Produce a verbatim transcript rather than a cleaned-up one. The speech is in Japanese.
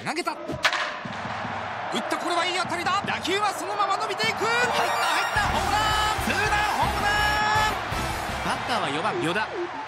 つなげた。打ったこれはいい当たりだ。打球はそのまま伸びていく。入った入ったホームラン。ツーランホームラン。バッターはよばん与田。